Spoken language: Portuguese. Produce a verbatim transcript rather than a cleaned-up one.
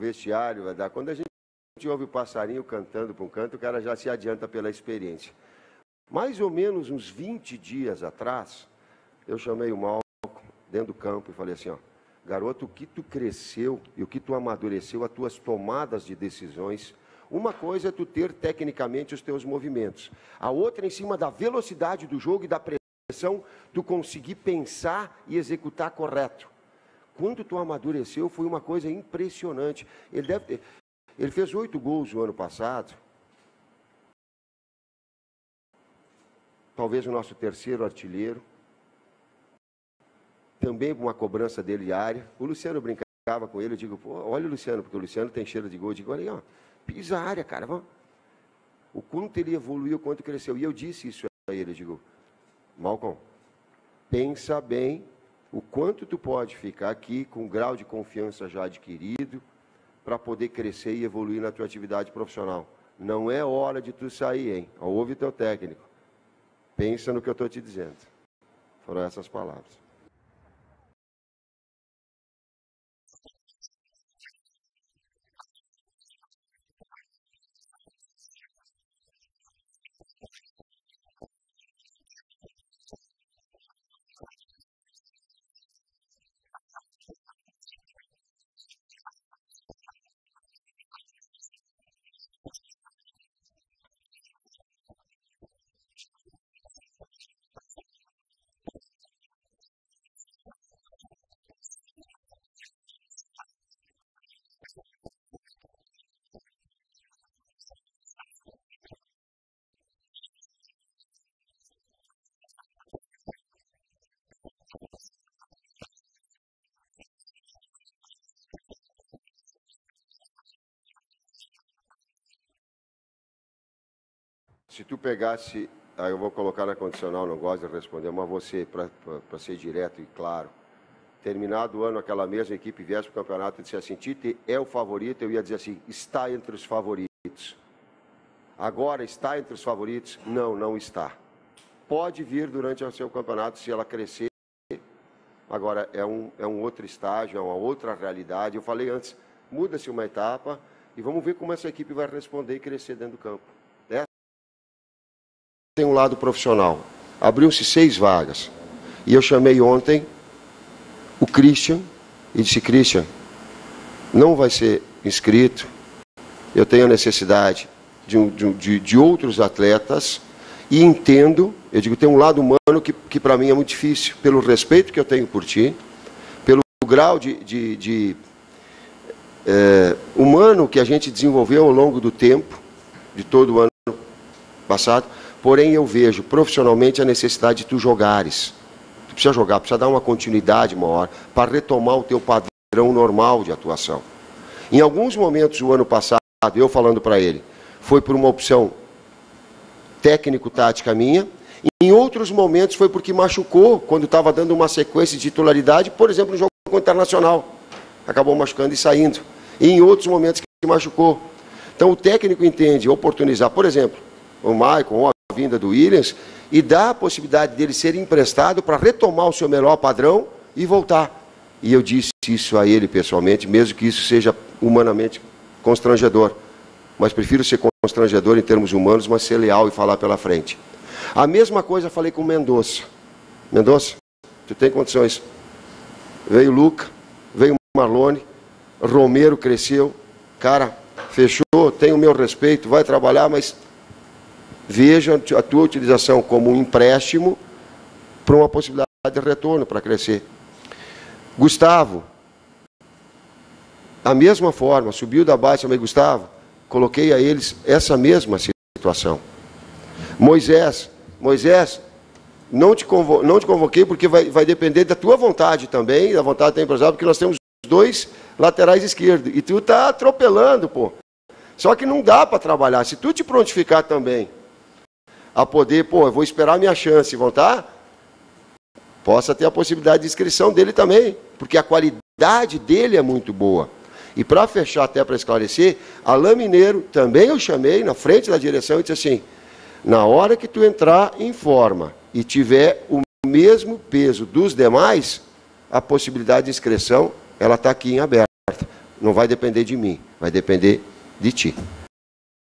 vestiário vai dar. Quando a gente ouve o passarinho cantando para um canto, o cara já se adianta pela experiência. Mais ou menos uns vinte dias atrás, eu chamei o Malcolm dentro do campo e falei assim, ó, garoto, o que tu cresceu e o que tu amadureceu, as tuas tomadas de decisões. Uma coisa é tu ter tecnicamente os teus movimentos. A outra, em cima da velocidade do jogo e da pressão, tu conseguir pensar e executar correto. Quando tu amadureceu, foi uma coisa impressionante. Ele deve ter... Ele fez oito gols no ano passado. Talvez o nosso terceiro artilheiro. Também uma cobrança dele diária. O Luciano brincava com ele, eu digo, pô, olha o Luciano, porque o Luciano tem cheiro de gol. Eu digo, olha aí, ó, pisa a área, cara. Vamos. O quanto ele evoluiu, o quanto cresceu. E eu disse isso a ele, eu digo, Malcolm, pensa bem o quanto tu pode ficar aqui com um grau de confiança já adquirido para poder crescer e evoluir na tua atividade profissional. Não é hora de tu sair, hein? Ouve teu técnico. Pensa no que eu estou te dizendo. Foram essas palavras. Se tu pegasse, aí eu vou colocar na condicional, não gosto de responder, mas você, para ser direto e claro, terminado o ano, aquela mesma equipe viesse para o campeonato e disse assim, Tite é o favorito, eu ia dizer assim, está entre os favoritos. Agora está entre os favoritos? Não, não está. Pode vir durante o seu campeonato, se ela crescer, agora é um, é um outro estágio, é uma outra realidade. Eu falei antes, muda-se uma etapa e vamos ver como essa equipe vai responder e crescer dentro do campo. Tem um lado profissional. Abriu-se seis vagas. E eu chamei ontem o Christian e disse, Christian, não vai ser inscrito, eu tenho a necessidade de, de, de outros atletas e entendo, eu digo, tem um lado humano que, que para mim é muito difícil, pelo respeito que eu tenho por ti, pelo grau de, de, de é, humano que a gente desenvolveu ao longo do tempo, de todo o ano passado. Porém, eu vejo profissionalmente a necessidade de tu jogares. Tu precisa jogar, precisa dar uma continuidade maior para retomar o teu padrão normal de atuação. Em alguns momentos, o ano passado, eu falando para ele, foi por uma opção técnico-tática minha. Em outros momentos, foi porque machucou, quando estava dando uma sequência de titularidade, por exemplo, no jogo contra o Internacional. Acabou machucando e saindo. E em outros momentos que machucou. Então, o técnico entende oportunizar, por exemplo, o Maicon ou a vinda do Williams e dá a possibilidade dele ser emprestado para retomar o seu melhor padrão e voltar. E eu disse isso a ele pessoalmente, mesmo que isso seja humanamente constrangedor. Mas prefiro ser constrangedor em termos humanos, mas ser leal e falar pela frente. A mesma coisa eu falei com o Mendonça. Mendonça, tu tem condições. Veio o Luca, veio o Marlone, Romero cresceu. Cara, fechou, tem o meu respeito, vai trabalhar, mas veja a tua utilização como um empréstimo para uma possibilidade de retorno, para crescer. Gustavo, a mesma forma, subiu da base, chamei Gustavo, coloquei a eles essa mesma situação. Moisés, Moisés, não te, convo, não te convoquei porque vai, vai depender da tua vontade também, da vontade do empresário, porque nós temos dois laterais esquerdos, e tu está atropelando, pô. Só que não dá para trabalhar, se tu te prontificar também, a poder, pô, eu vou esperar a minha chance, voltar, possa ter a possibilidade de inscrição dele também, porque a qualidade dele é muito boa. E para fechar, até para esclarecer, Alain Mineiro, também eu chamei na frente da direção e disse assim, na hora que tu entrar em forma e tiver o mesmo peso dos demais, a possibilidade de inscrição, ela está aqui em aberta. não vai depender de mim, vai depender de ti.